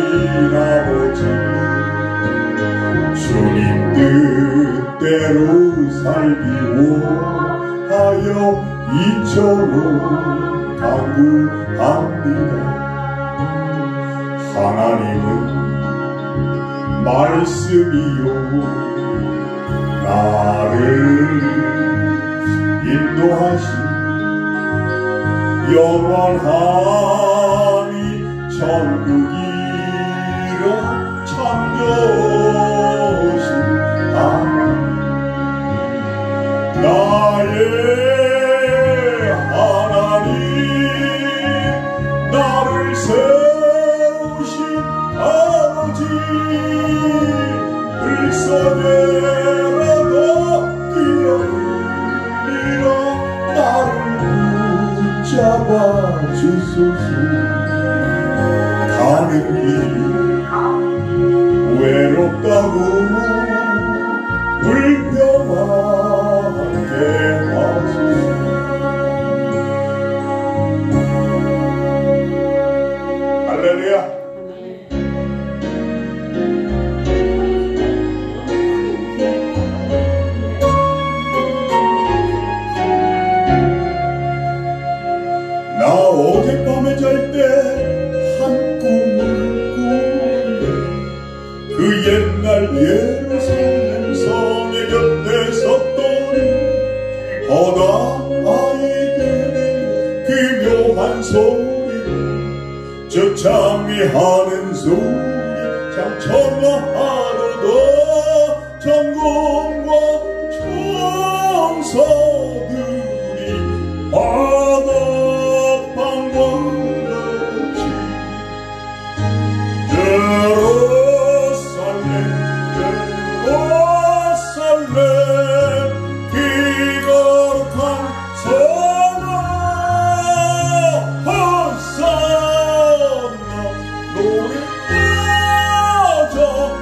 아버지 주님 뜻대로 살기 원하여 이처럼 간구합니다. 하나님은 말씀이요 나를 인도하시 영원하니 천국이라 참되신 나의 하나님 나를 세우신 아버지 불쌍해라도 뛰어들리라 나를 붙잡아 주소서. 가는 길이 외롭다고 불평하게 하소서. 할렐루야. 나 어젯밤에 잘 때 한 꿈을 꾸네. 그 옛날 예루살렘 성의 곁에 섰더니 허다 아이들의 그 묘한 소리를 저 찬미하는 소리 참 청아하도다. 천군과 천사들이 바다방과 같이 예루살렘 예루살렘 기거룩한 성아 호산나 노래하자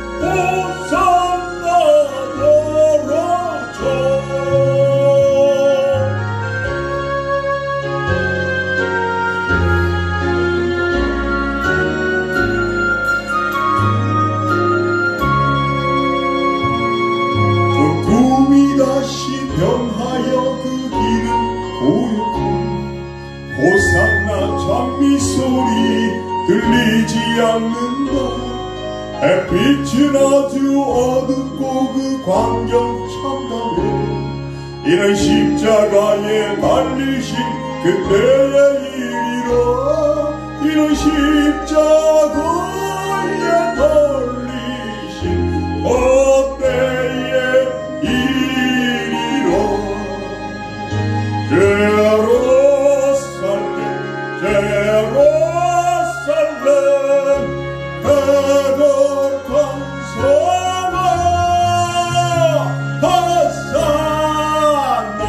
호산나 들어줘. 다시 변하여 그 길은 보였고 호산나 찬미 소리 들리지 않는다. 햇빛은 아주 어둡고 그 광경 참담해. 이는 십자가에 달리신 그때의 일이라. 이는 십자가에 달리신 그때의 예루살렘 예루살렘 거룩한 성아 호산나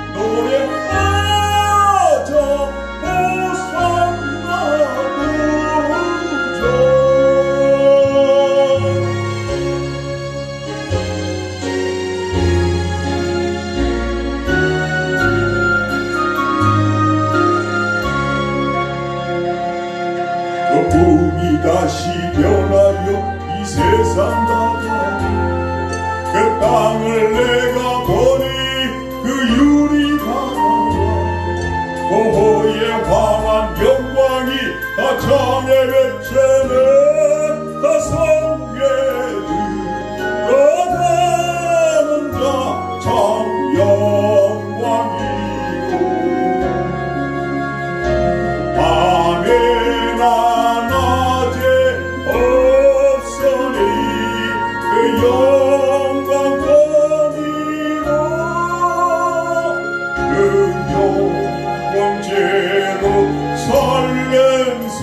노래하자 호산나 부르자. 봄이 다시 변하여 이 세상 가자. 그 땅을 내가 보니 그 유리가라. 고호의 황한 영광이 다 창에 외쳐내. 다 성계들 거다는 자 참 영광이고 밤에나 낮에 없으니 그 영광 거니라. 그 영광제로 설렘성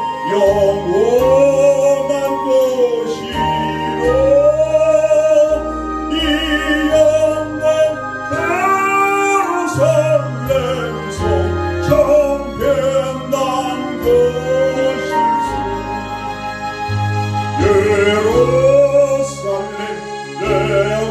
영원한 곳이라. 이 영광 예루살렘성 정변난 것일세. 예루살렘